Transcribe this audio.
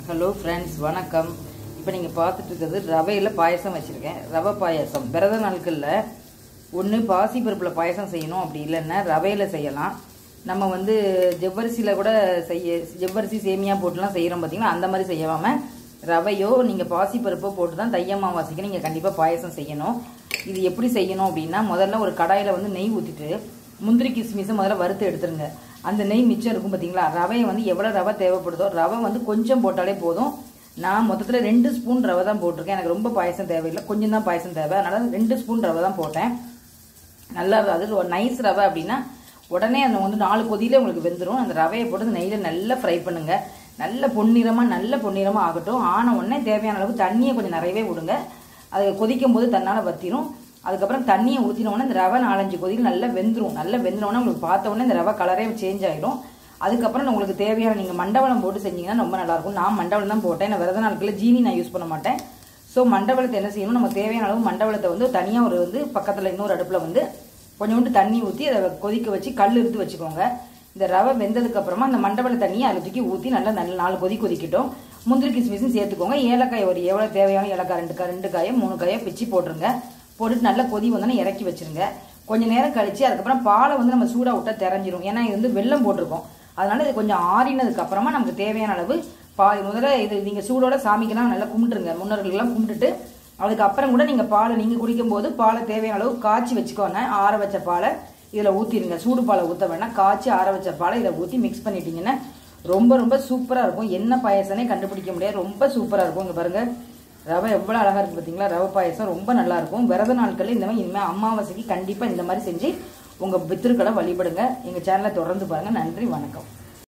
Hello friends, வணக்கம். இப்போ நீங்கள் பார்த்துட்டு இருக்கிறது ரவையில் பாயசம் வச்சுருக்கேன். ரவை பாயசம் விரத நாட்களில் ஒன்று பாசி பருப்பில் பாயசம் செய்யணும், அப்படி இல்லைன்னா ரவையில் செய்யலாம். நம்ம ஜவ்வரிசியில் கூட ஜவ்வரிசி சேமியா போட்டுலாம் செய்கிறோம் பார்த்தீங்கன்னா, அந்த மாதிரி செய்யாமல் ரவையோ நீங்கள் பாசி பருப்போ போட்டு தான் தை அமாவாசைக்கு நீங்கள் கண்டிப்பாக பாயசம் செய்யணும். இது எப்படி செய்யணும் அப்படின்னா, முதல்ல ஒரு கடாயில் நெய் ஊற்றிட்டு முந்திரி கிஸ்மிஸை முதல்ல வறுத்து எடுத்துருங்க. அந்த நெய் மிச்சம் இருக்கும் பார்த்தீங்களா, ரவையை எவ்வளோ ரவை தேவைப்படுதோ ரவை கொஞ்சம் போட்டாலே போதும். நான் மொத்தத்தில் 2 ஸ்பூன் ரவை தான் போட்டிருக்கேன். எனக்கு ரொம்ப பாயசம் தேவையில்லை, கொஞ்சம் தான் பாயசம் தேவை, அதனால் 2 ஸ்பூன் ரவை தான் போட்டேன். நல்லா அது ஒரு நைஸ் ரவை அப்படின்னா உடனே அந்த 4 கொதியில உங்களுக்கு வெந்துடும். அந்த ரவையை போட்டு நெய்யில் நல்லா ஃப்ரை பண்ணுங்கள். நல்ல பொன்னிறமாக ஆகட்டும். ஆன உடனே தேவையான அளவு தண்ணியை கொஞ்சம் நிறையவே விடுங்க. அது கொதிக்கும் போது தன்னால் வத்திரும். அதுக்கப்புறம் தண்ணியை ஊற்றினோடனே இந்த ரவை 4-5 கொதியில் நல்லா வெந்துடும். நல்லா வெந்தோடனே உங்களுக்கு பார்த்த உடனே இந்த ரவை கலரே சேஞ்ச் ஆகிடும். அதுக்கப்புறம் உங்களுக்கு தேவையான நீங்கள் மண்டவளம் போட்டு செஞ்சீங்கன்னா ரொம்ப நல்லாயிருக்கும். நான் மண்டவளம் தான் போட்டேன். நான் விரத நாட்களில் ஜீனி நான் யூஸ் பண்ண மாட்டேன். ஸோ மண்டவளத்தை என்ன செய்யணும், நம்ம தேவையான அளவு மண்டவளத்தை தனியாக ஒரு பக்கத்தில் இன்னொரு அடுப்பில் கொஞ்சோண்டு தண்ணி ஊற்றி அதை கொதிக்க வச்சு கல் எடுத்து வச்சுக்கோங்க. இந்த ரவை வெந்ததுக்கப்புறமா அந்த மண்டவள தண்ணியை அதில் தூக்கி ஊற்றி நல்லா 4 கொதிக்கட்டும். முந்திரி கிஸ்மிஸும் சேர்த்துக்கோங்க. ஏலக்காய் எவ்வளோ தேவையான ஏலக்காய் 2 காயை 3 காயை பிச்சு போட்டுருங்க. போட்டுட்டு நல்லா கொதி வந்தோன்னே இறக்கி வச்சுருங்க. கொஞ்சம் நேரம் கழித்து அதுக்கப்புறம் பாலை நம்ம சூடாக விட்டால் தெரிஞ்சிடும். ஏன்னா இது வெல்லம் போட்டிருக்கோம். அதனால இது கொஞ்சம் ஆறினதுக்கப்புறமா நமக்கு தேவையான அளவு பால் முதல்ல இது நீங்கள் சூடோட சாமிக்கெல்லாம் நல்லா கும்பிட்டுருங்க. முன்னோர்களெல்லாம் கும்பிட்டுட்டு அதுக்கப்புறம் கூட நீங்கள் பாலை நீங்கள் குடிக்கும்போது பாலை தேவையான அளவு காய்ச்சி வச்சுக்கோங்க. ஆற வச்ச பாலை இதில் ஊற்றிடுங்க. சூடு பாலை ஊற்ற வேணாம், காய்ச்சி ஆற வச்ச பாலை இதில் ஊற்றி மிக்ஸ் பண்ணிட்டீங்கன்னா ரொம்ப சூப்பராக இருக்கும். என்ன பாயசனே கண்டுபிடிக்க முடியாது, ரொம்ப சூப்பராக இருக்கும். இங்கே பாருங்கள், ரவை எவ்வளோ அழகாக இருக்குது பார்த்தீங்களா. ரவை பாயசம் ரொம்ப நல்லாயிருக்கும். விரத நாட்களில் இந்த மாதிரி இனிமேல் அமாவாசைக்கு கண்டிப்பாக இந்த மாதிரி செஞ்சு உங்கள் பித்திருக்களை வழிபடுங்க. எங்கள் சேனலை தொடர்ந்து பாருங்கள். நன்றி, வணக்கம்.